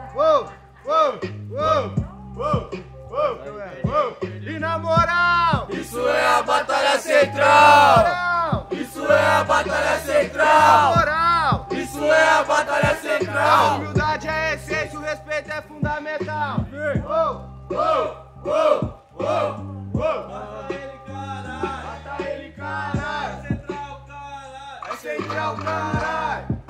E na moral, isso é a batalha central. Isso é a batalha central. na moral, Isso é a batalha a central. humildade é a essência, o respeito é fundamental. Mata ele, caralho. É central, caralho.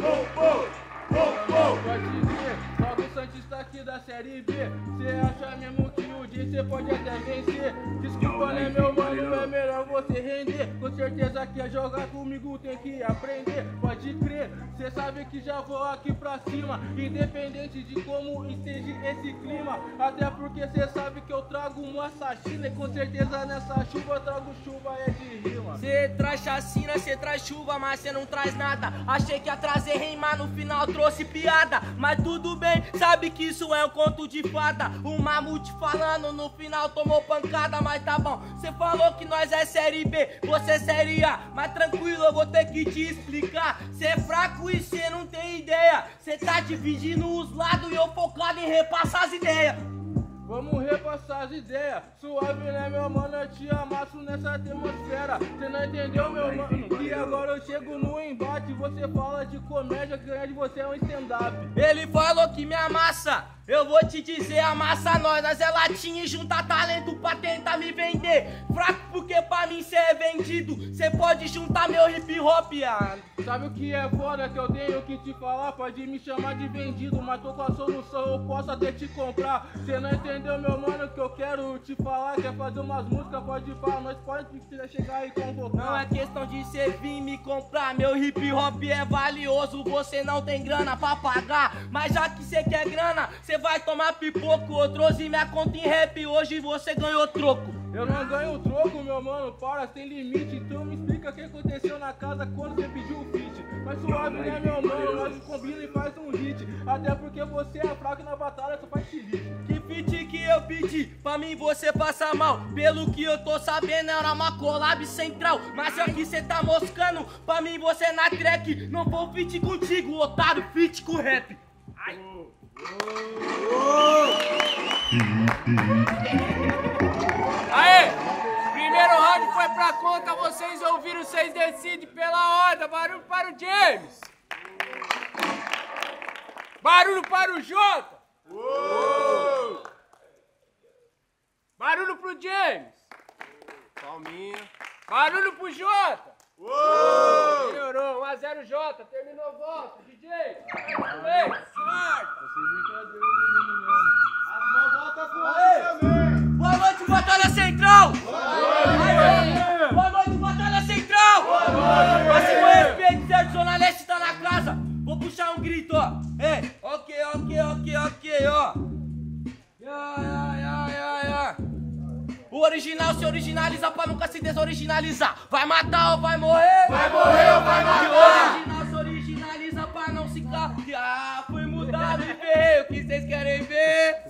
Pode dizer, salve o Santista aqui da Série B. Cê acha mesmo que o dia cê pode até vencer? Desculpa, né, meu mano, é melhor você render. Com certeza que a jogar comigo tem que aprender. Pode crer, cê sabe que já vou aqui pra cima, independente de como esteja esse clima. Até porque cê sabe que eu trago uma chacina, e com certeza nessa chuva eu trago chuva é de rima. Cê traz chacina, cê traz chuva, mas cê não traz nada. Achei que ia trazer rimar, no final trouxe piada. Mas tudo bem, sabe que isso é um conto de fada. O mamute falando, no final tomou pancada. Mas tá bom, cê falou que nós é série B, você é série A. Mas tranquilo, eu vou ter que te explicar. Cê é fraco e cê não tem ideia. Cê tá dividindo os lados e eu focado em repassar as ideias. Vamos repassar as ideias, suave né meu mano, eu te amasso nessa atmosfera. Cê não entendeu meu mano, que agora eu chego no embate. Você fala de comédia, que ganhar de você é um stand-up. Ele falou que me amassa, eu vou te dizer, amassa nós é latinha e junta talento pra tentar me vender. Fraco porque pra mim cê é vendido, cê pode juntar meu hip hop. Sabe o que é foda que eu tenho que te falar? Pode me chamar de vendido, mas tô com a solução, eu posso até te comprar. Cê não entendeu meu mano, que eu quero te falar. Quer fazer umas músicas, pode falar, nós pode chegar e convocar. Não é questão de cê vir me comprar, meu hip hop é valioso, você não tem grana pra pagar. Mas já que cê quer grana, cê vai tomar pipoco. Eu trouxe minha conta em rap, hoje você ganhou troco. Eu não ganho troco, meu mano, para, sem limite. Então me explica o que aconteceu na casa quando você pediu o feat. Mas suave, né, meu mano, nós combina e faz um hit. Até porque você é fraco e na batalha só faz chilique. Que feat que eu pedi, pra mim você passa mal. Pelo que eu tô sabendo era uma collab central. Mas aqui cê tá moscando, pra mim você na track. Não vou feat contigo, otário, feat com rap. Ai. Aê! Primeiro round foi pra conta, vocês ouviram, vocês decidem pela ordem. Barulho para o James. Barulho para o Jota. Barulho pro James. Palminha. Barulho pro Jota. Melhorou, 1-0 Jota, terminou o voto, DJ. Boa noite, Batalha Central! Boa noite, Batalha Central! Assim com respeito, certo? Zona Leste tá na casa. Vou puxar um grito, ó. Ei, ok, ó. O original se originaliza pra nunca se desoriginalizar. Vai matar ou vai morrer? Vai morrer ou vai O matar? original se originaliza pra não se capiar. Fui mudado e veio, o que vocês querem ver?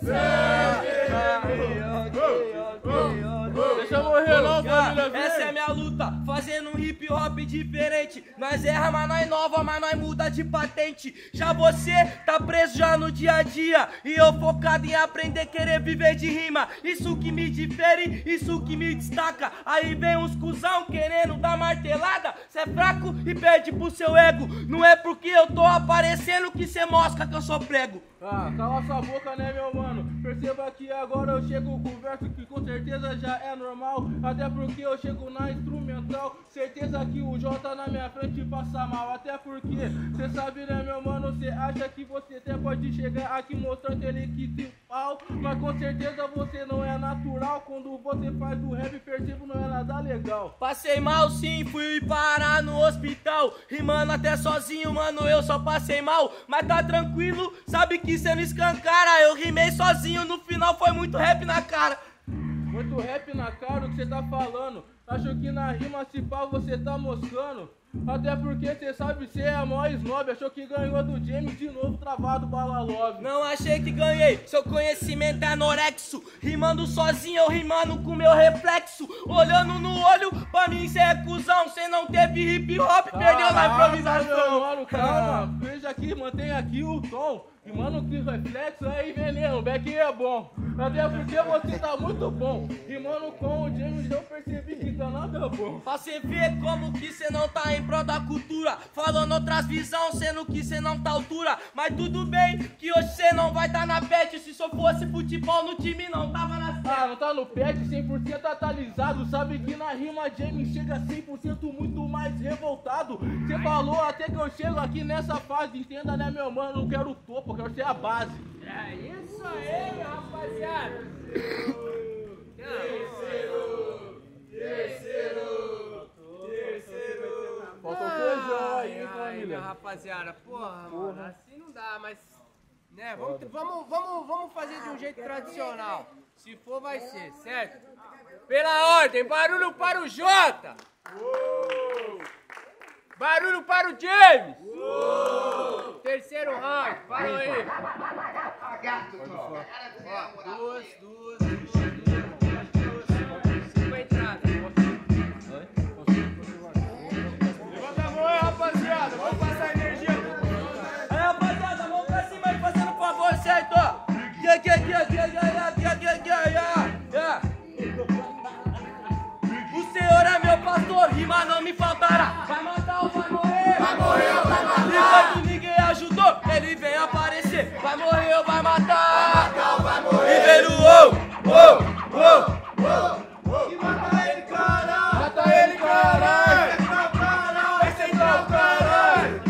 Deixa eu morrer não, família. Essa é minha luta, fazendo um hip hop diferente. Nós erra, mas nós inova, mas nós muda de patente. Já você tá preso já no dia a dia, e eu focado em aprender, querer viver de rima. Isso que me difere, isso que me destaca. Aí vem uns cuzão querendo dar martelada. Cê é fraco e perde pro seu ego. Não é porque eu tô aparecendo que cê mostra que eu sou prego. Ah, cala sua boca, né, meu mano? Perceba que agora eu chego com verso que com certeza já é normal. Até porque eu chego na instrumental. Certeza que o J na minha frente passa mal. Até porque cê sabe, né, meu mano? Cê acha que você até pode chegar aqui mostrando ele que tem pau. Mas com certeza você não é natural. Quando você faz o rap, percebo, não é nada legal. Passei mal sim, fui parar no hospital. Rimando até sozinho, mano, eu só passei mal. Mas tá tranquilo, sabe que cê não escancara. Eu rimei sozinho, no final foi muito rap na cara. Muito rap na cara, o que cê tá falando? Acho que na rima se pá você tá moscando. Até porque cê sabe, cê é a maior snob. Achou que ganhou do James, de novo travado, bala love. Não achei que ganhei, seu conhecimento é anorexo. Rimando sozinho, eu rimando com meu reflexo. Olhando no olho, pra mim cê é cuzão. Cê não teve hip hop, perdeu na improvisação. Meu mano, calma, veja aqui, mantenha aqui o tom. E mano, que reflexo aí, veneno, o Beck é bom. Até porque você tá muito bom. E mano, com o James eu percebi que tá nada bom. Pra cê ver como que cê não tá em prol da cultura, falando outras visão, sendo que cê não tá à altura. Mas tudo bem, que hoje cê não vai tá na pet. Se só fosse futebol no time não tava na Ah, não tá no pet, 100% atualizado. Sabe que na rima James chega 100% muito mais revoltado. Cê falou até que eu chego aqui nessa fase. Entenda, né, meu mano, não quero o topo, eu quero ser a base. É isso aí, minha rapaziada. Faltou feijão aí, hein, Ai, minha família. rapaziada, porra, mano, assim não dá, mas, né, vamos fazer de um jeito tradicional. Se for, vai ser, certo? Pela ordem, barulho para o Jota! Barulho para o James! Terceiro round, parou aí. Duas. Cinco entradas. Levanta a mão aí, rapaziada. Vamos passar energia. Aí, rapaziada, vamos pra cima aí, fazendo favor, certo? O Senhor é meu pastor, rima não me faltará. Vai matar ou vai morrer? Vai morrer ou vai matar? Enquanto ninguém ajudou, ele vem aparecer. Vai morrer ou vai matar? Vai matar ou vai morrer? E ver E mata ele, caralho. Mata ele, caralho. É central, caralho.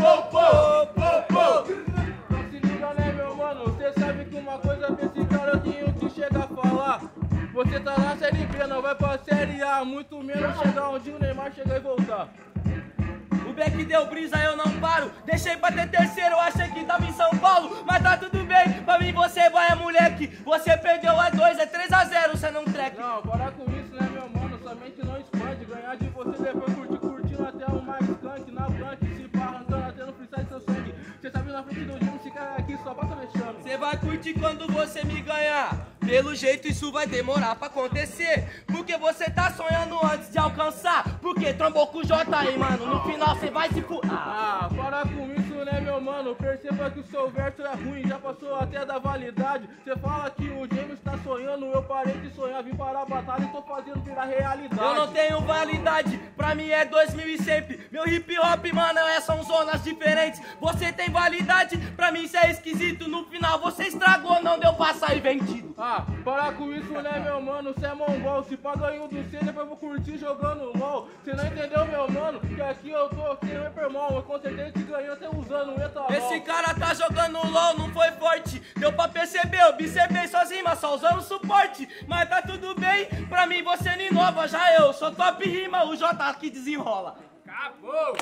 Não se liga, né, meu mano? Você sabe que uma coisa pra esse cara eu tenho que chegar a falar. Você tá na Série B, não vai pra Série A. Muito menos chegar onde o Neymar chegar e voltar. O Beck deu brisa, eu não paro. Deixei pra ter terceiro, eu achei que tava em São Paulo. Mas tá tudo bem, pra mim você vai é moleque. Você perdeu é 2, é 3-0, você não treque. Não, para com isso, né, meu mano? Somente não expande. Ganhar de você depois curtindo até o mais skunk. Na blank, se pá, arrancando até no freestyle seu sangue. Você sabe na frente do time, esse cara aqui só passa vexame. Você vai curtir quando você me ganhar. Pelo jeito isso vai demorar pra acontecer. Porque você tá sonhando antes de alcançar. Porque trombou com o J aí, mano. No final você vai se fu... Ah, para com isso, né, meu mano? Perceba que o seu verso é ruim, já passou até da validade. Você fala que o James tá sonhando, eu parei de sonhar, vim parar a batalha e tô fazendo virar realidade. Eu não tenho validade, pra mim é 2000 e sempre. Meu hip hop, mano, são zonas diferentes. Você tem validade, pra mim isso é esquisito. No final você estragou, não deu pra sair vendido. Ah, para com isso, né, meu mano? Cê é mongol, se pá ganhou do C, depois eu vou curtir jogando LOL. Cê não entendeu, meu mano? Que aqui eu tô sem o hipermol, eu com certeza te ganhou até usando o etanol. Esse cara tá jogando LOL, não foi forte. Deu pra perceber, eu observei sozinho, mas só usando suporte. Mas tá tudo bem, pra mim você não inova. Já eu sou top rima, o J aqui desenrola. Acabou!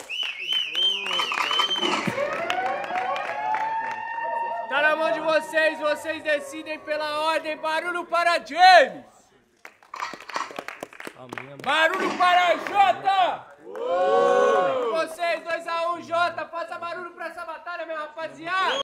Tá na mão de vocês, vocês decidem pela ordem. Barulho para James! Barulho para Jota! Vocês, 2-1, Jota, faça barulho pra essa batalha, minha rapaziada!